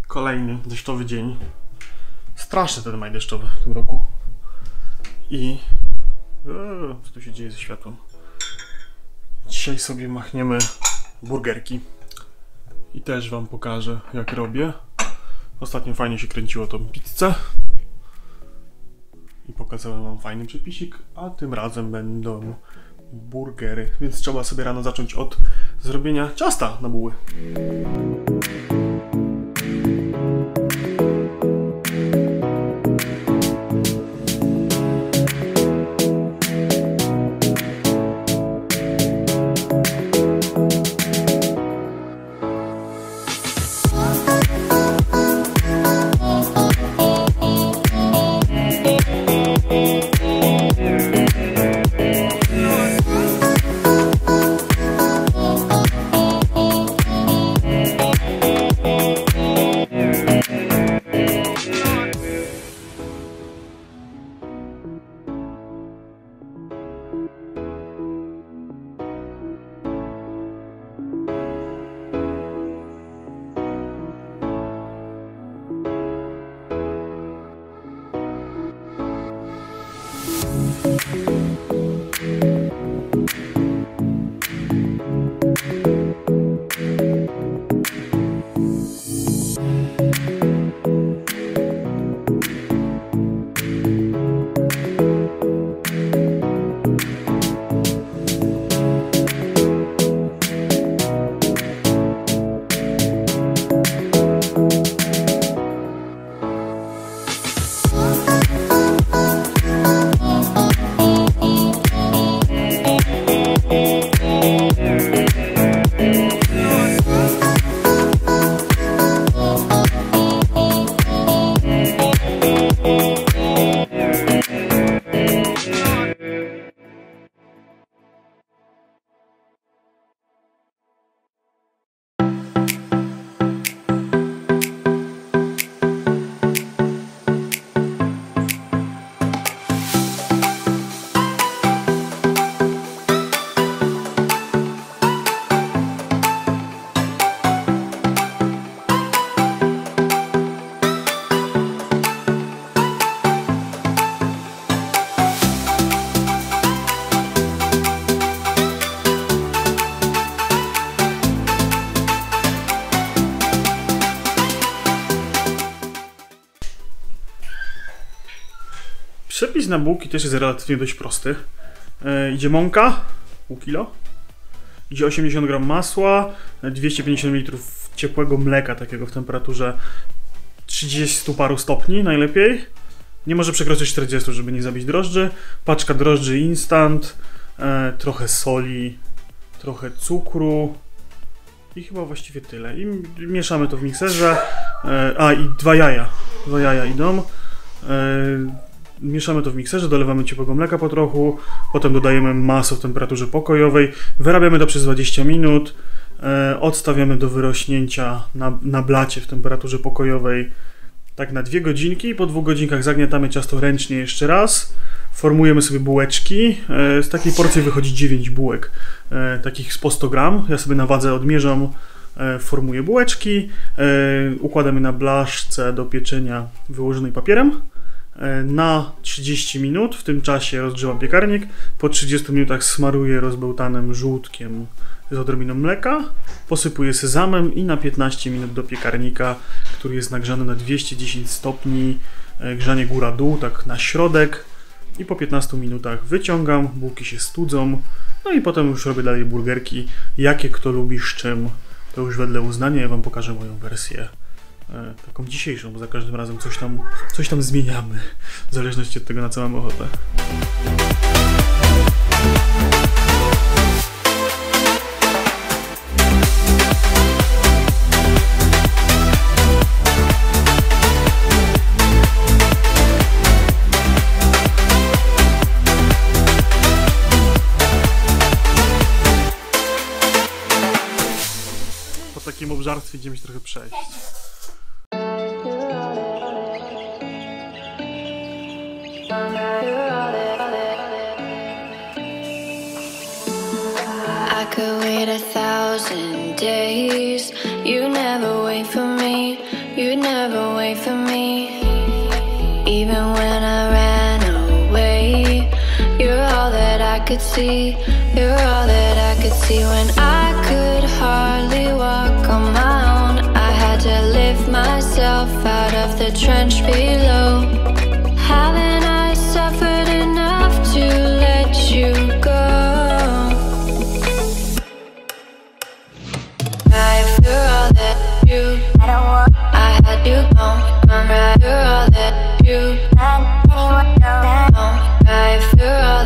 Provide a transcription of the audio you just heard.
Kolejny deszczowy dzień. Straszny ten maj deszczowy w tym roku. I... co tu się dzieje ze światłem? Dzisiaj sobie machniemy burgerki. I też wam pokażę, jak robię. Ostatnio fajnie się kręciło tą pizzę. I pokazałem wam fajny przepisik, a tym razem będą burgery. Więc trzeba sobie rano zacząć od zrobienia ciasta na buły. Przepis na bułki też jest relatywnie dość prosty. Idzie mąka, pół kilo. Idzie 80 g masła, 250 ml ciepłego mleka, takiego w temperaturze 30 paru stopni najlepiej. Nie może przekroczyć 40, żeby nie zabić drożdży. Paczka drożdży instant, trochę soli, trochę cukru i chyba właściwie tyle. I mieszamy to w mikserze. I dwa jaja. Dwa jaja idą. Mieszamy to w mikserze, dolewamy ciepłego mleka po trochu, potem dodajemy masło w temperaturze pokojowej, wyrabiamy to przez 20 minut, odstawiamy do wyrośnięcia na blacie w temperaturze pokojowej tak na 2 godzinki, po 2 godzinkach zagniatamy ciasto ręcznie jeszcze raz, formujemy sobie bułeczki, z takiej porcji wychodzi 9 bułek, takich z po 100 g, ja sobie na wadze odmierzam, formuję bułeczki, układam je na blaszce do pieczenia wyłożonej papierem. Na 30 minut, w tym czasie rozgrzewam piekarnik, po 30 minutach smaruję rozbełtanym żółtkiem z odrobiną mleka, posypuję sezamem i na 15 minut do piekarnika, który jest nagrzany na 210 stopni, grzanie góra-dół, tak na środek, i po 15 minutach wyciągam, bułki się studzą, no i potem już robię dalej burgerki, jakie kto lubi, z czym, to już wedle uznania. Ja wam pokażę moją wersję taką dzisiejszą, bo za każdym razem coś tam zmieniamy, w zależności od tego, na co mamy ochotę. Po takim obżarstwie idziemy się trochę przejść. could wait 1,000 days. You never wait for me. You never wait for me, even when I ran away. You're all that I could see, you're all that I could see. When I could hardly walk on my own, I had to lift myself out of the trench below. Haven't I suffered enough to let you go? You're all that you, I had you gone. You're all that you, right, you're all